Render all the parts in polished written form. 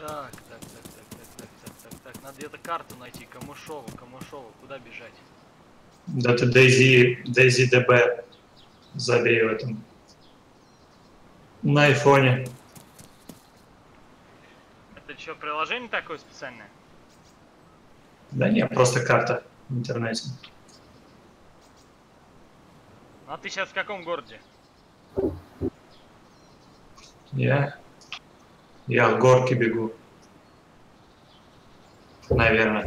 Так. Надо где-то карту найти. Камышово. Куда бежать? Да ты Дейзи ДБ забей в этом. На айфоне. Это что, приложение такое специальное? Да нет, просто карта в интернете. А ты сейчас в каком городе? Я в горке бегу. Наверное.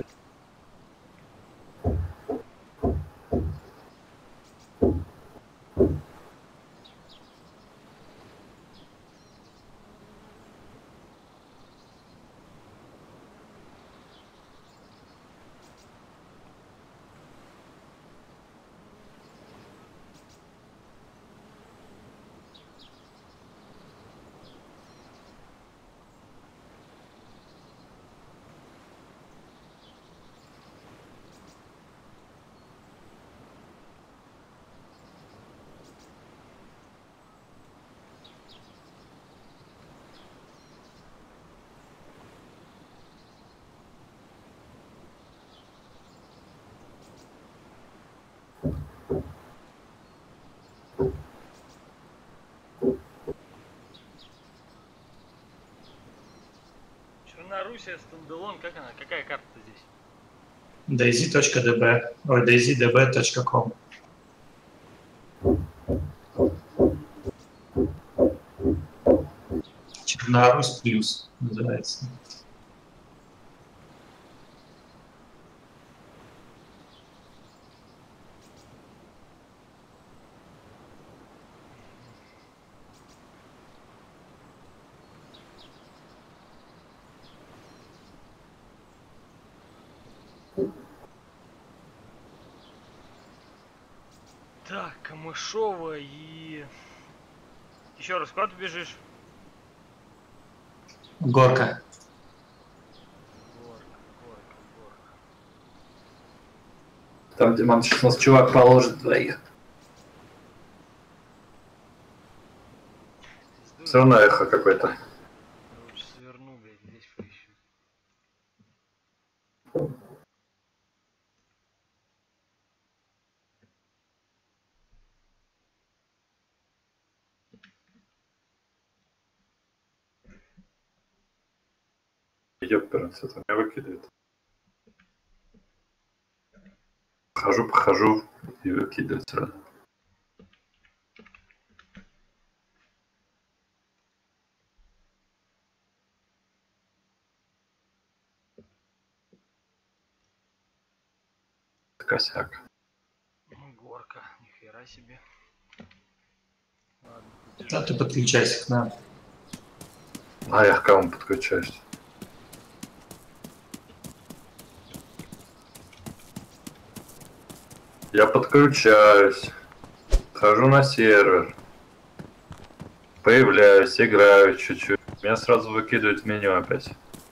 Черноруссия, стендалон, как она? Какая карта здесь? Daisy.db. Ой, daisydb.com. Чернорусь плюс называется. Так, Камышово и... Еще раз, куда ты бежишь? Горка. Горка. Там, где сейчас нас чувак положит двоих. Все равно эхо какое-то. Лучше сверну, блядь, здесь поищу. Ёпперс, это меня выкидывает. Похожу и выкидывает сразу. Косяк. Горка, нихера себе. Ладно, Да ты подключайся к нам. А я к кому подключаюсь? Я подключаюсь. Хожу на сервер. Появляюсь, играю чуть-чуть. Меня сразу выкидывают в меню опять.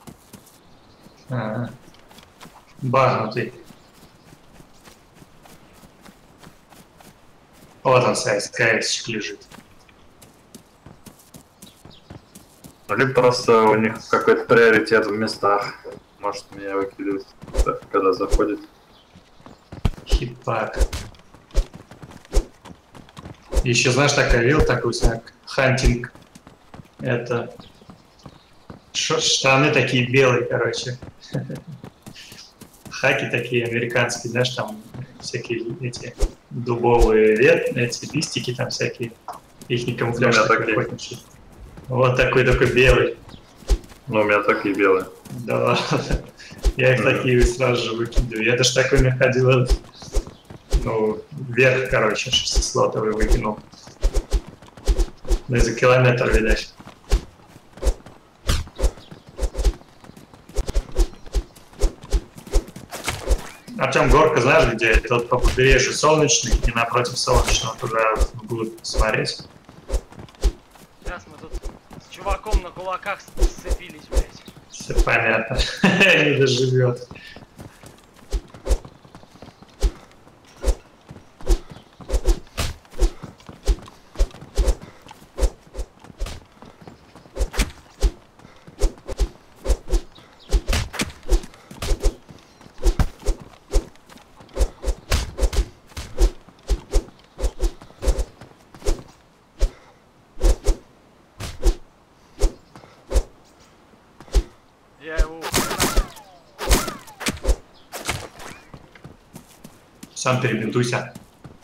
Багнутый. Вот он, КС лежит. Или просто у них какой-то приоритет в местах. Может, меня выкидывают, когда заходит. Хипак. Еще, знаешь, такая вилла, такой как хантинг. Это штаны такие белые, короче. Хаки такие американские, знаешь, там всякие эти дубовые эти листики там всякие. Их не камуфляж такой. Вот такой белый. Ну, у меня такие белые. Да, я их такие сразу же выкидываю. Я даже такой находил, ну, вверх, короче, 6-слотовый выкинул. Ну, за километр, видать. Артем, горка, знаешь, где? Это вот по побережью Солнечный и напротив Солнечного туда вглубь смотреть. Сейчас мы тут с чуваком на кулаках сцепились, блядь. Все понятно. Не доживет. Сам перебинтуйся.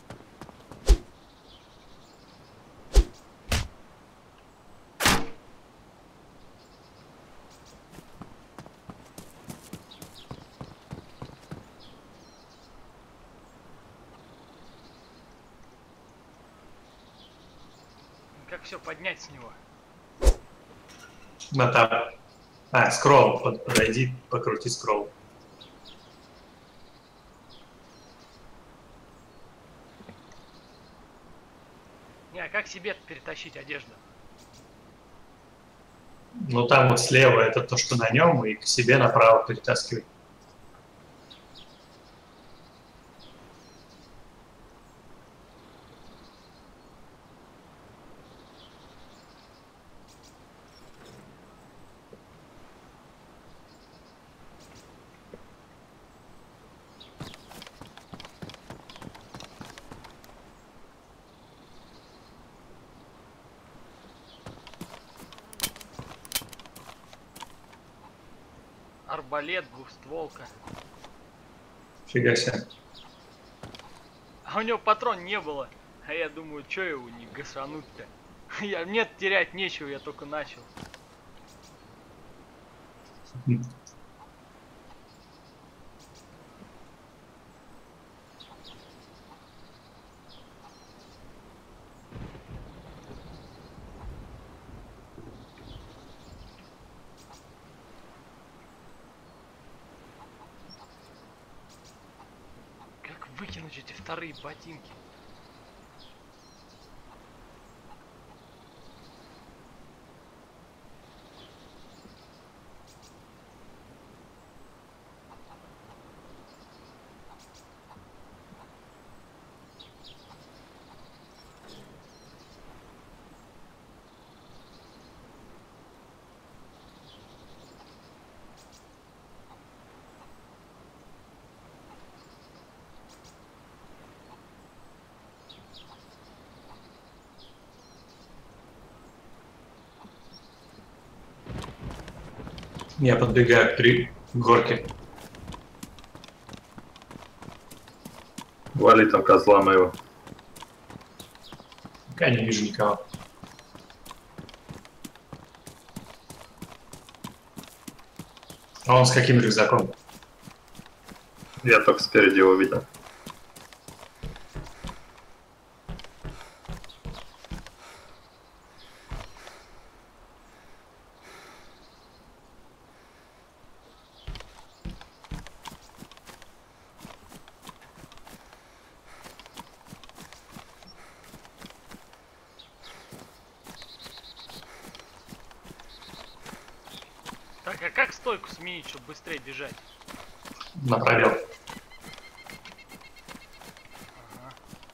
Как все поднять с него? На так. А, скролл. Подойди, покрути скролл. Не, а как себе перетащить одежду? Ну там вот слева это то, что на нем, и к себе направо перетаскивай. Арбалет, двухстволка. Фига себе. А у него патрон не было. А я думаю, что его не гасануть-то? Мне терять нечего, я только начал. Как выкинуть эти вторые ботинки? Я подбегаю к горке. Вали там козла моего. Я не вижу никого. А он с каким рюкзаком? Я только спереди его видел. Так, а как стойку сменить, чтобы быстрее бежать? Направил. Ага.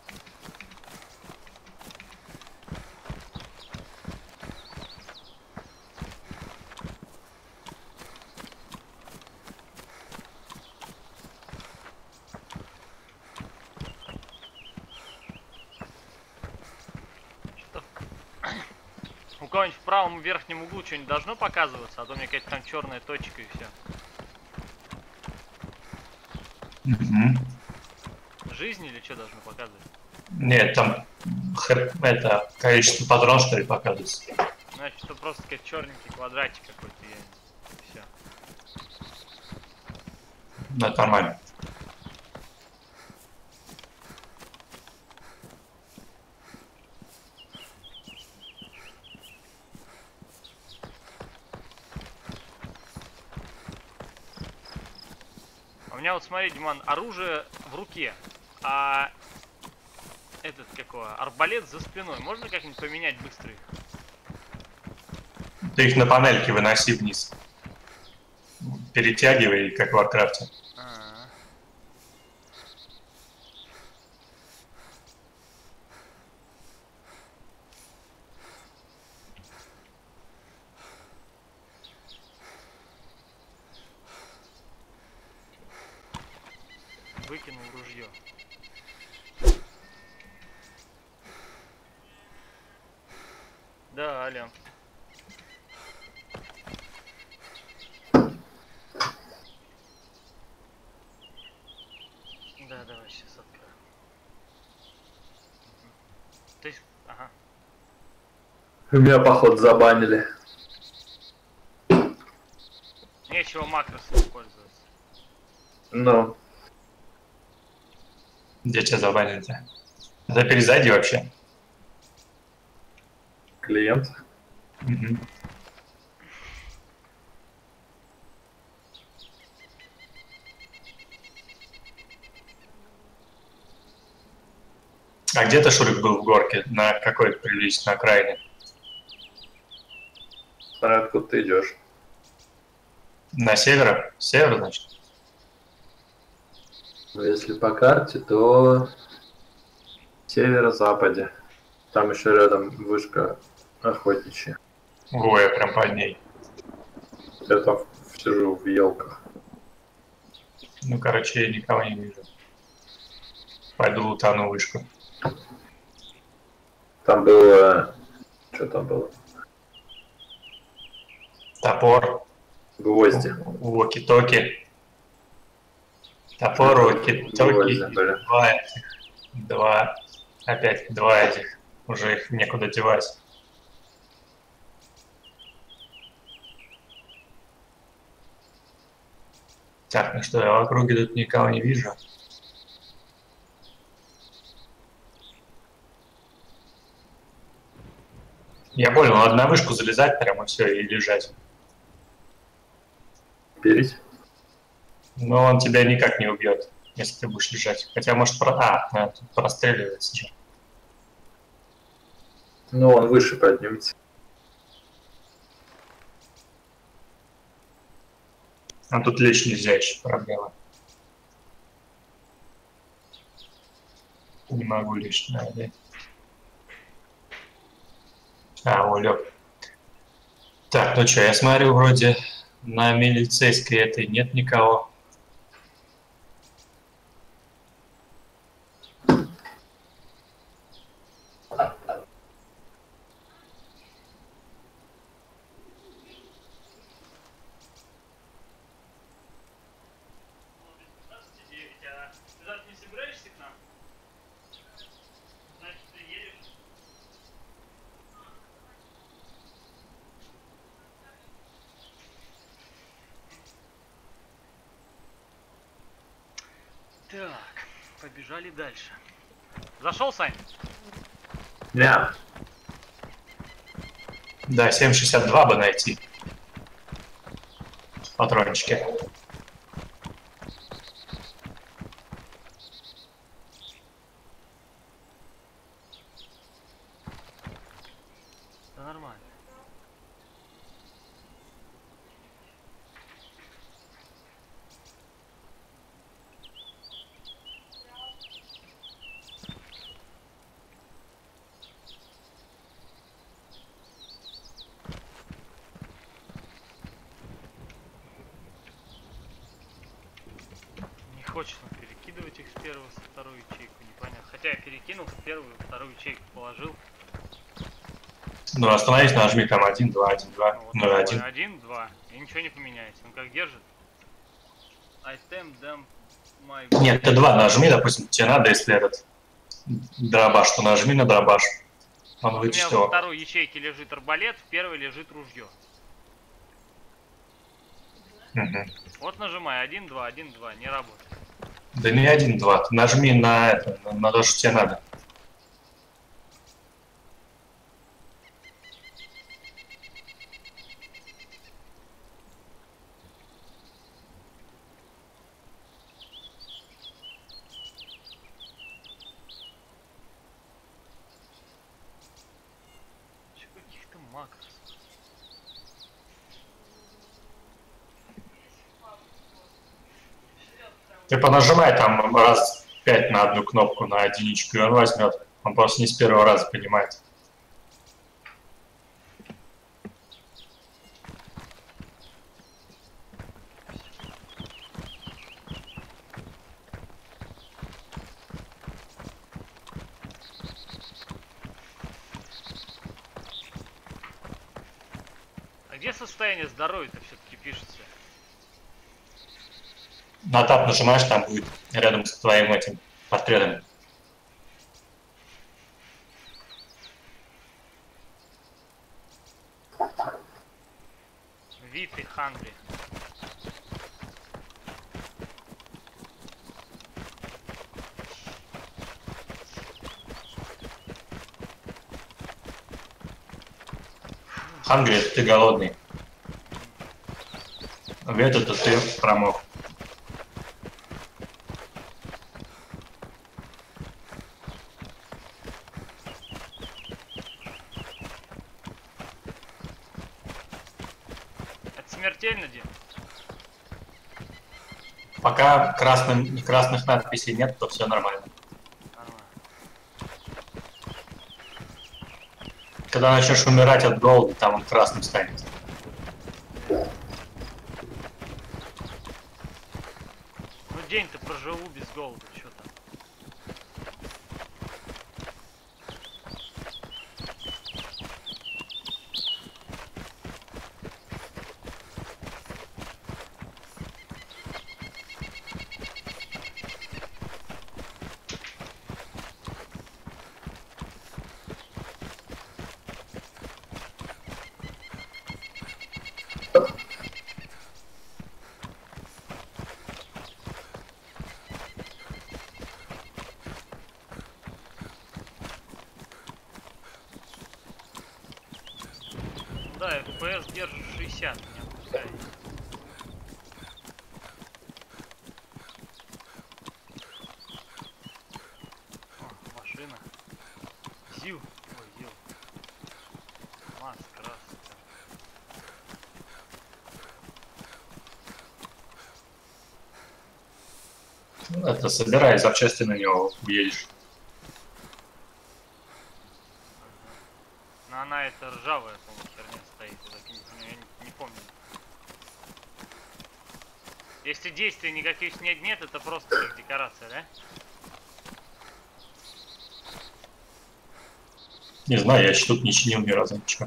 Что? У кого-нибудь в правом верхнем углу что-нибудь должно показываться, а то у меня какая-то там черная точка и все. Жизнь или что должно показывать? Нет, там это количество патронов, что ли, показывается. Значит, это просто какой-то черненький квадратик какой-то. Все. Ну, это нормально. У меня вот, смотри, Диман, оружие в руке, а этот, какого, арбалет за спиной. Можно как-нибудь поменять быстро их? Ты их на панельке выноси вниз. Перетягивай, как в Варкрафте. А-а-а. Выкинул ружье. Да, Ален. Да, давай сейчас открою. Меня, походу, забанили. Нечего макросом пользоваться. Ну, Где тебя забанили-то? Это перезайди вообще. клиент. Мгм. А где ты, Шурик, был в горке? На какой приличной окраине? Смотри, откуда ты идешь. На север? Север, значит? Но если по карте, то в северо-западе. Там еще рядом вышка охотничья. Ой, я прям под ней. Я там сижу в елках. Ну, короче, я никого не вижу. Пойду утону вышку. Там было... Что там было? Топор, Гвозди. уоки-токи. Топор, уоки-токи. Гвозди были. Два этих. Уже их некуда девать. Так, ну что, я в округе тут никого не вижу. Я понял, надо на вышку залезать прямо все и лежать. Берись. Но он тебя никак не убьет, если ты будешь лежать. Хотя, может, тут простреливается же. Ну, он выше поднимется. А тут лечь нельзя еще, проблема. Не могу лечь, наверное. Лег. Так, ну что, я смотрю, вроде на милицейской этой нет никого. Ты завтра не собираешься к нам? Значит, ты едешь? Так, побежали дальше. Зашел, Сань? Не, Да, 7,62 бы найти. Патрончики. Да нормально. Не хочет он перекидывать их с первого, со второй ячейку, непонятно. Хотя я перекинул в первую, вторую ячейку положил. Ну, остановись, нажми там 1, 2, 1, 2, Ну, вот 0, такое, 1. 1, 2. И ничего не поменяется. Он как держит. Item damn my... Нет, ты 2 нажми, допустим, тебе надо, если этот дробаш, то нажми на дробаш. Он У меня вычтет во его. второй ячейке лежит арбалет, в первой лежит ружье. Мгм. Вот нажимай 1, 2, 1, 2, не работает. Да не 1, 2, ты нажми на это, на то, что тебе надо. Еще каких-то макрос. Ты понажимай там раз 5 на одну кнопку, на единичку, и он возьмет. Он просто не с первого раза понимает. А где состояние здоровья-то все-таки пишется? На тап нажимаешь, там будет рядом с твоим этим портретом. Вит и Хангри. Хангри, ты голодный. В этот ты промок. Это смертельно, Дим? Пока красных надписей нет, то все нормально. Нормально. Когда начнешь умирать от голода, там он красным станет. Ну, день-то проживу без голода, что там? Да, FPS держит 60, не опускай. О, машина. Зил. Ой, Зил. Маск, раз. Это собирай запчасти на него, уедешь. Но она это ржавая, по-моему, херня стоит. Я не помню. Если действий никаких нет, это просто как декорация, да? Не знаю, я еще тут не чинил ни разу ничего.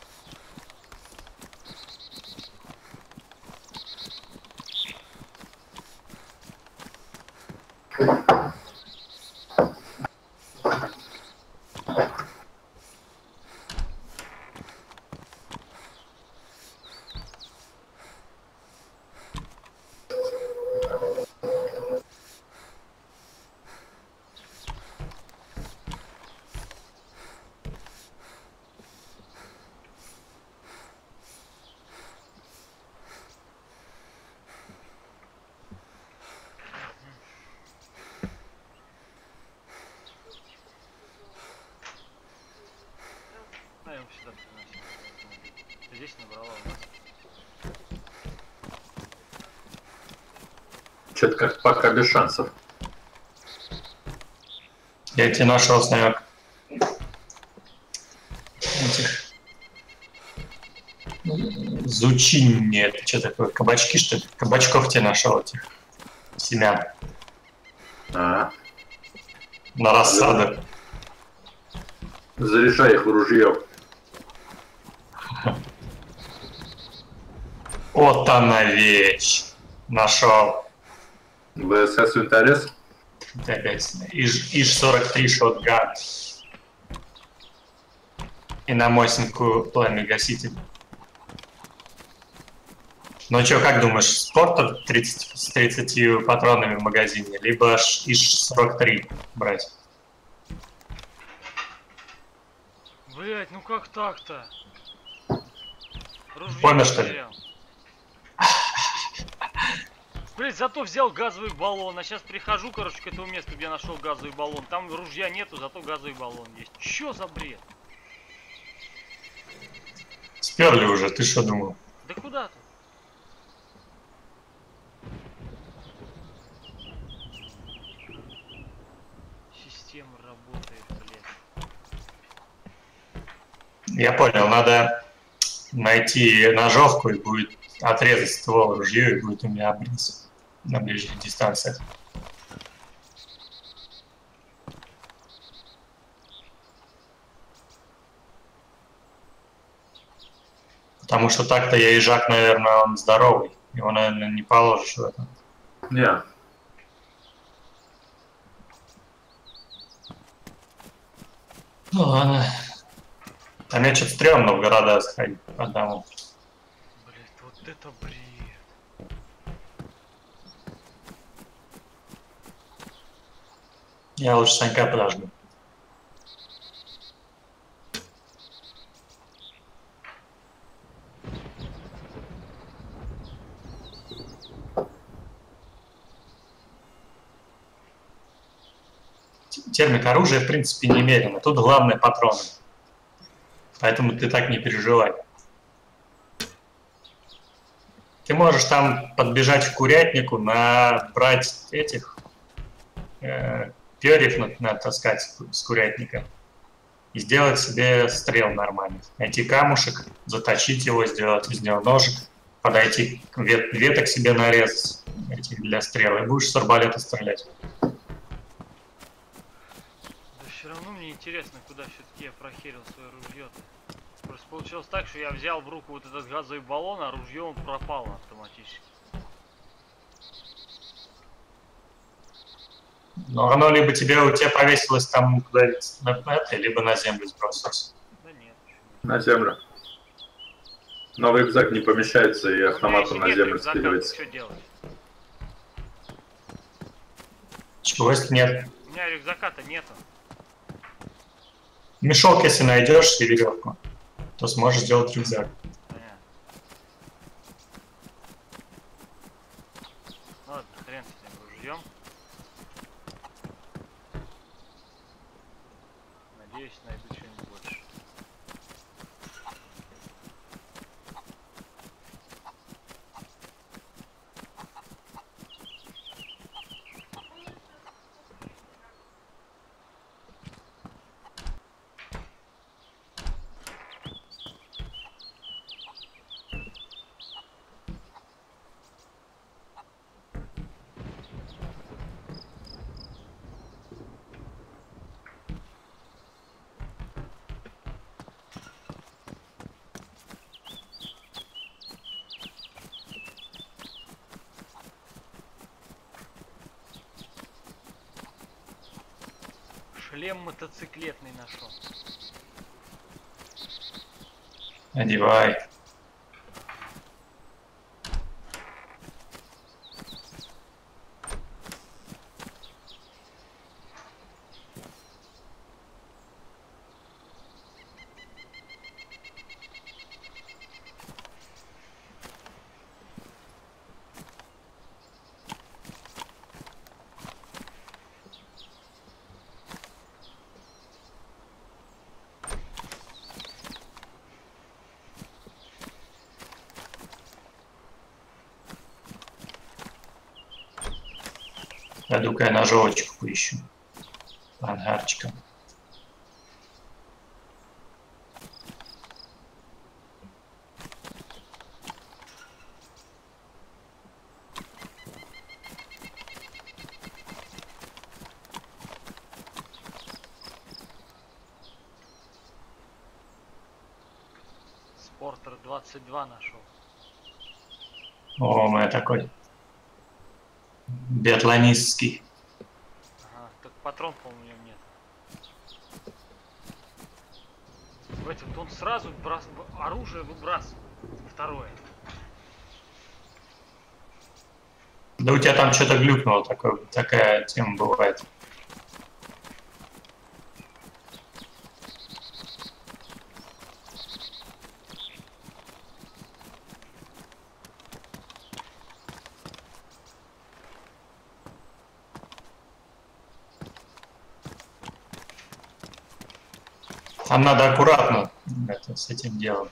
А я его сюда приносил. Здесь набрала у нас. Что-то как пока без шансов. Я тебе нашел, Снег. Этих... Зучини, это что такое? Кабачки, что ли? Кабачков тебе нашел, этих семян. А, На рассаду. заряжай их в ружье. Вот она вещь. Нашел. ВСС Винторез. Это опять ИЖ-43 шотган. И на мосинку пламя-гаситель. Ну что, как думаешь, спортер с 30 патронами в магазине, либо ИЖ-43 брать? Блять, ну как так-то? Ружье Понял, что ли? потерял. Блять, зато взял газовый баллон, а сейчас прихожу, короче, к этому месту, где нашел газовый баллон. Там ружья нету, зато газовый баллон есть. Чё за бред? Сперли уже, ты что думал? Да куда ты? Система работает, блядь. Я понял, надо найти ножовку и будет отрезать ствол ружье, и будет у меня обрез на ближних дистанциях. Потому что так-то я ежак, наверное, он здоровый. Его, наверное, не положишь в это. Не. Ну ладно. А мне что-то стрёмно в города сходить одному. Блять, вот это бред. Я лучше Санька подожду. Термик оружия, в принципе, немерено. Тут главное патроны. Поэтому ты так не переживай. Ты можешь там подбежать к курятнику, набрать этих перьев, натаскать с курятника и сделать себе стрел нормальных. Найти камушек, заточить его, сделать из него ножик, подойти к веток себе нарезать этих для стрел, и будешь с арбалета стрелять. Да все равно мне интересно, куда все-таки я прохерил свое ружье-то. Просто получилось так, что я взял в руку вот этот газовый баллон, а ружье он пропало автоматически. Но оно либо у тебя повесилось там куда-нибудь на это, либо на землю сбросилось. Да нет. На землю. Но в рюкзак не помещается и автоматом на землю скидывается. Что делать? Чего если нет? У меня рюкзака-то нету. Мешок, если найдешь, и веревку, то сможешь сделать рюкзак. Понятно. Ладно, хрен с этим ружьем. Надеюсь, найду что-нибудь больше. Шлем мотоциклетный нашел. Одевай. Пойду-ка я ножовочку поищу. По ангарчикам. Спортер 22 нашел. О, мой такой. Биатлонистский. Ага, так патрон, по-моему, в нем нет. В этом он сразу оружие выбрасывает. Второе. Да у тебя там что-то глюкнуло, такая тема бывает. Там надо аккуратно с этим делом.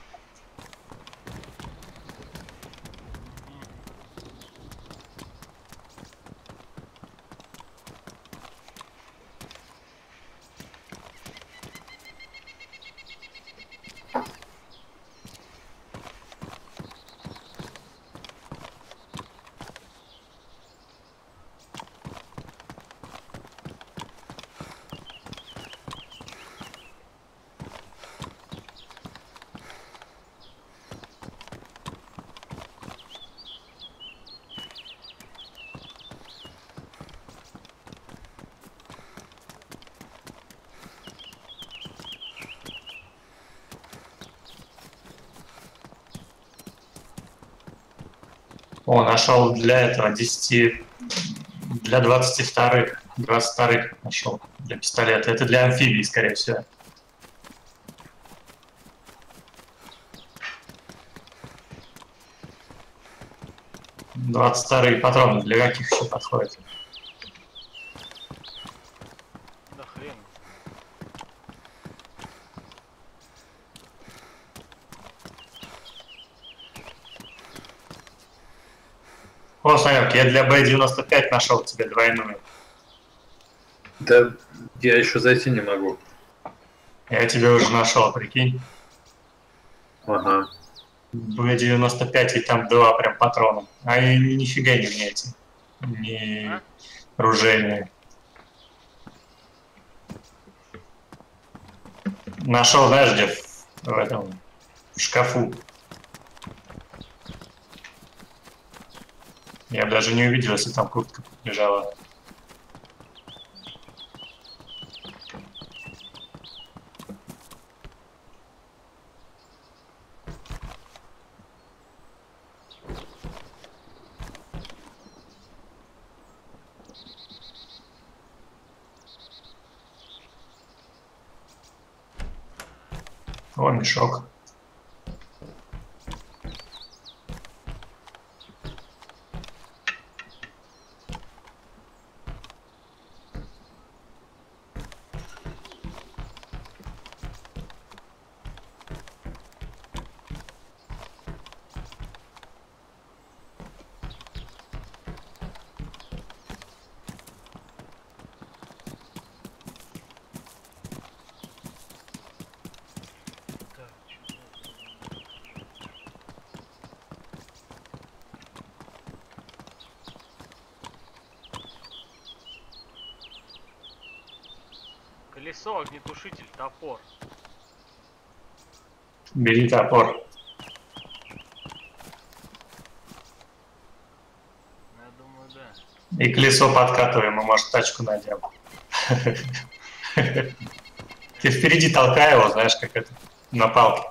О, нашел для этого 10, для 22-х. 22-х нашел для пистолета. Это для амфибии, скорее всего. 22-е патроны для каких еще подходят? Да хрен. О, Санек, я для Б-95 нашел тебе двойную. Да я еще зайти не могу. Я тебе уже нашел, прикинь. Ага. Б-95 и там два прям патрона. А они нифига не мне эти. Не А? ружейные. Нашел, знаешь, где в этом в шкафу. Я бы даже не увидел, если там куртка лежала. О, мешок. Так, чё за- Колесо, огнетушитель, топор. Бери топор. Ну, я думаю, да. И колесо подкатываем, мы, может, тачку найдем. Ты впереди толкай его, знаешь, как это, на палке.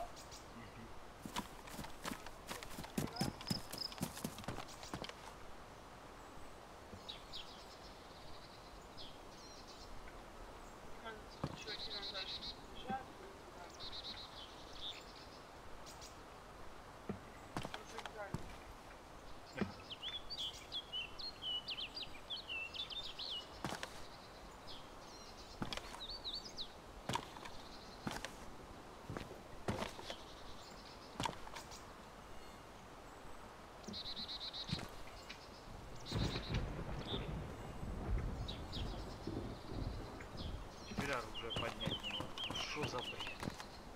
Теперь оружие поднять не могу. Ну, шо за бред?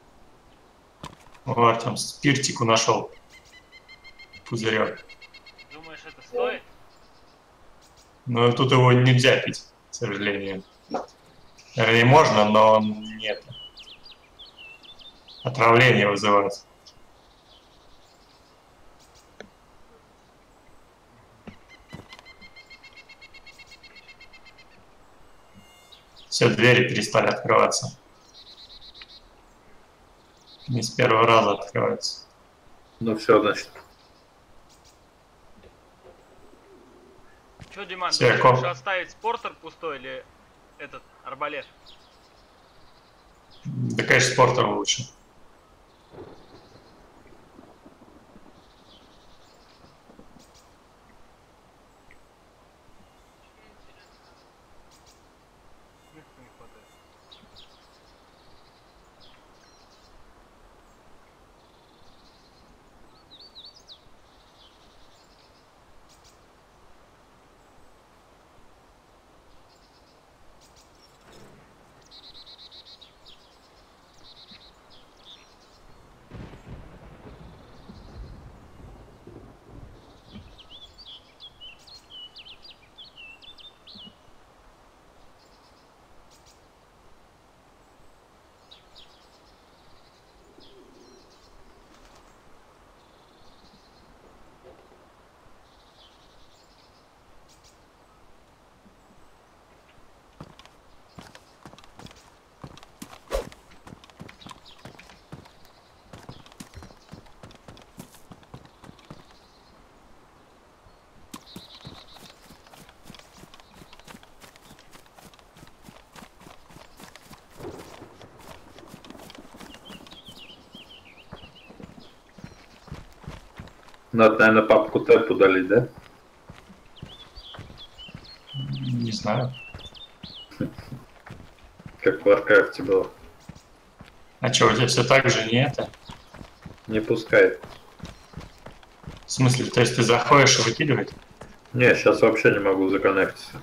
Вот, там спиртику нашел. Пузырек. Думаешь, это стоит? Но тут его нельзя пить, к сожалению. Вернее, можно, но нет. Отравление вызывает. Все, двери перестали открываться. Не с первого раза открываются. Ну все, значит. Чё, Диман, Всё, думаешь, коп. лучше оставить спортер пустой или этот арбалет? Да, конечно, спортом лучше. Места не хватает. Надо, наверное, папку Тэп удалить, да? Не знаю. Как в Warcraft было. А что, у тебя все так же не это? Не пускает. В смысле, то есть ты заходишь и выкидывать? Не, сейчас вообще не могу законнектиться.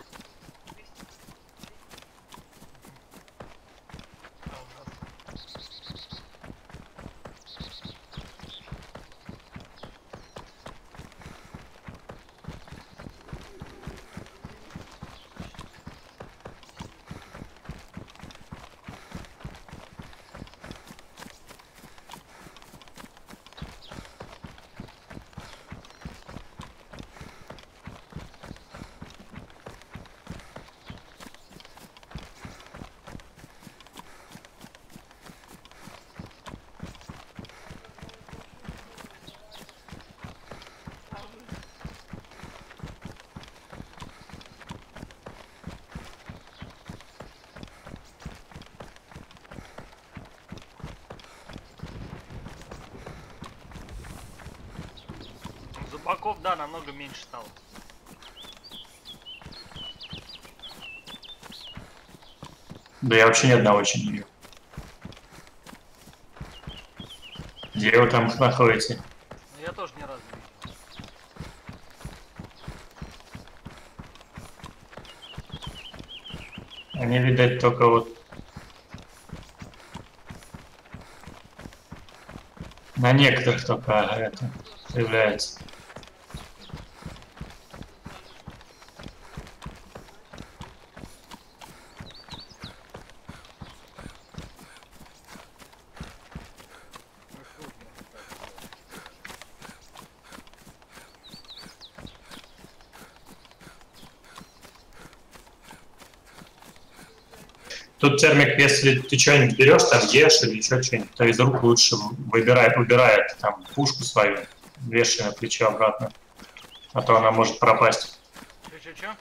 Зубаков, да, намного меньше стало. Да я вообще ни одного еще не видел. Где вы там находите? Но я тоже ни разу не видел. Они, видать, только вот на некоторых только это появляется. Тут термик, если ты что-нибудь берешь, там ешь или еще что-нибудь, то из рук лучше убирает там пушку свою, вешай на плечо обратно, а то она может пропасть. Чё?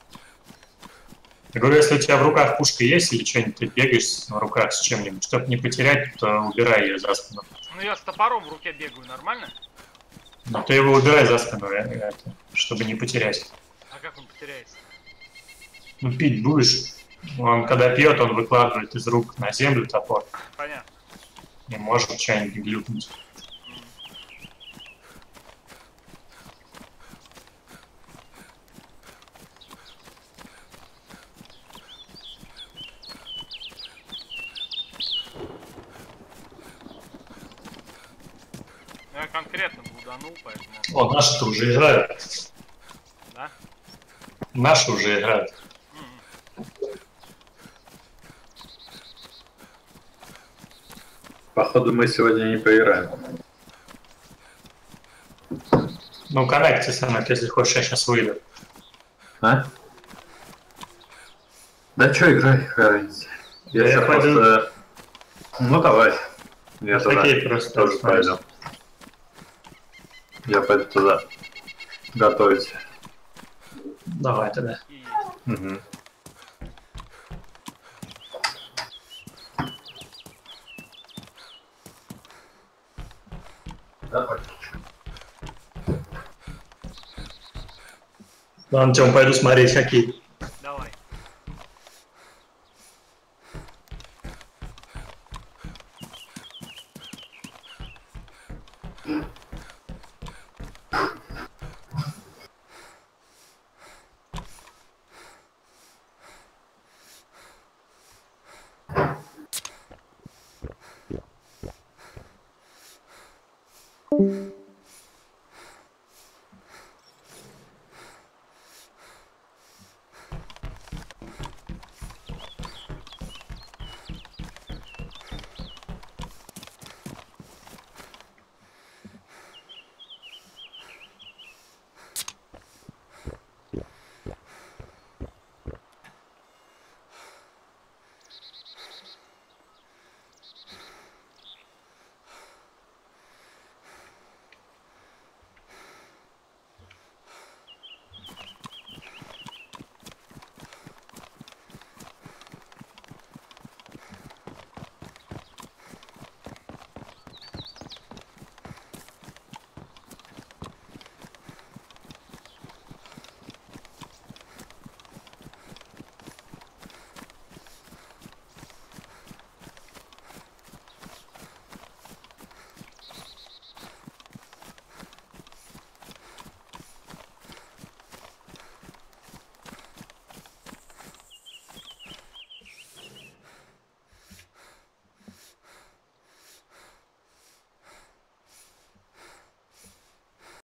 Я говорю, если у тебя в руках пушка есть или что-нибудь, ты бегаешь в руках с чем-нибудь, чтобы не потерять, то убирай ее за спину. Ну я с топором в руке бегаю, нормально? Но ты его убирай за спину, чтобы не потерять. А как он потеряется? Ну, пить будешь. Он, когда пьет, он выкладывает из рук на землю топор. Понятно. И может что-нибудь глюкнуть. Я конкретно блуданул, поэтому... О, наши-то уже играют. Да? Наши уже играют. Походу мы сегодня не поиграем. Ну, коннекти сам, если хочешь, я сейчас выйду. А? Да чё, играй, какая разница. Я сейчас пойду. просто... Ну давай. Я туда Окей, просто тоже пойду. Я пойду туда готовить. Давай тогда. И есть. Угу. Давай. Ладно, Тём, пойду смотреть хоккей.